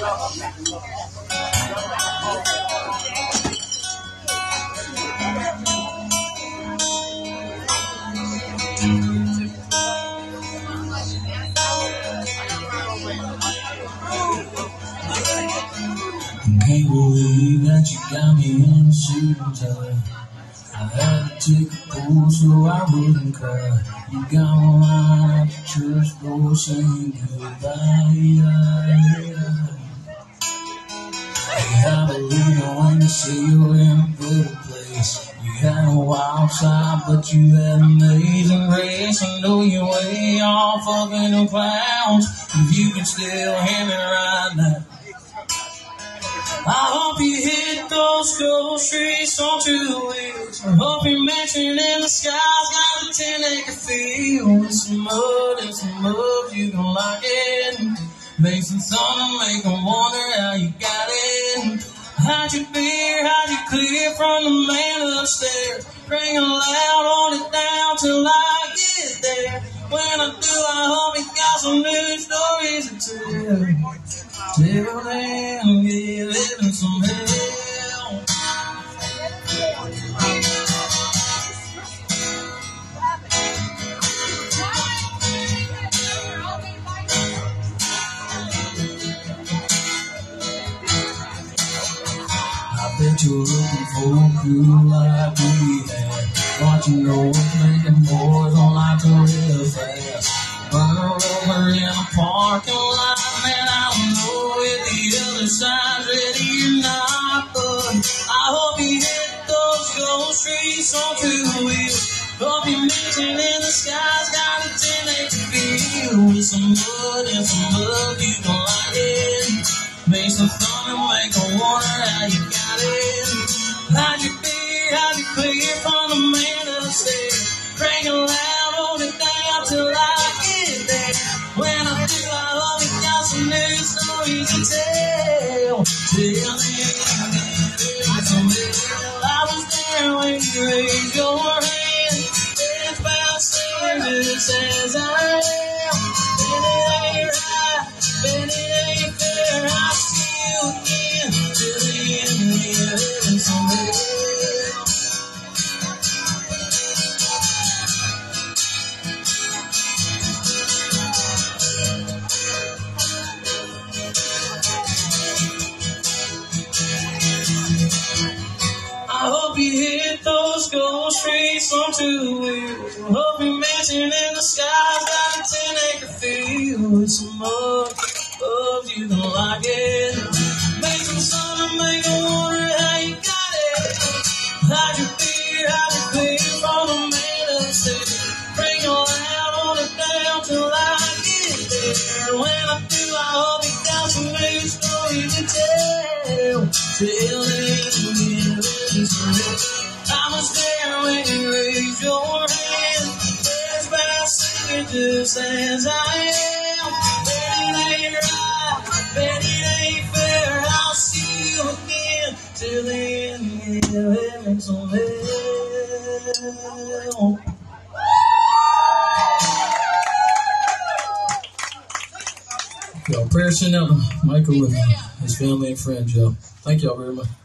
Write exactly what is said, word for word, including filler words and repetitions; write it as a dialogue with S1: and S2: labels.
S1: Can't believe that you got me in a suit and tie. I had to take a pull so I wouldn't cry. You got my line at the church door saying goodbye. Hey, I believe you when you say you're in a better place. You had a wild side, but you had amazing grace. I know you're way off fucking the clouds. If you can still hear me right now, I hope you hit those gold streets on two wheels. I hope you're mentioned in the sky's got a ten acre field with some mud and some mud you can lock in. Make some thunder, make them wonder how you got it. Hide your beer, hide your clear from the man upstairs. Bring it loud, hold it down till I get there. When I do, I hope you got some new stories to tell. Till then, get living some hell. I bet you're looking for a crew like we had. What you know, making boys don't like to live fast. Run over in a parking lot, man, I don't know if the other side's ready or not, but I hope you hit those gold streets on two wheels. Hope you mentioned in the sky's got a ten acre field with some mud and some mud you can like it. Make some thunder, make them wonder how you got it. Hide your beer, hide your clear from the man upstairs. Crank it loud, hold it down till I get there. When I do, I hope you got some new stories to tell. Till then, I was there when you raised your hand. It's about singing just as I am. And it ain't right, and it ain't fair. I'll see you again. Till the end, we're living some hell. I hope you hit those gold streets on two wheels. I hope you mentioned in the sky's got a ten acre field with some mud, love you can like it. Make some sun and make them wonder how you got it. Hide your beer, hide your clear from the man upstairs. Bring it loud, hold it down till I get there. When I do, I hope you got some new stories to tell. Till then, I was there when you raised your hand. There's bad singing just as I am. Bet it ain't right, bet it ain't fair. I'll see you again. Till then, yeah, living some hell. Yo, prayers sent out to Michael with his family and friends, y'all. Thank y'all very much.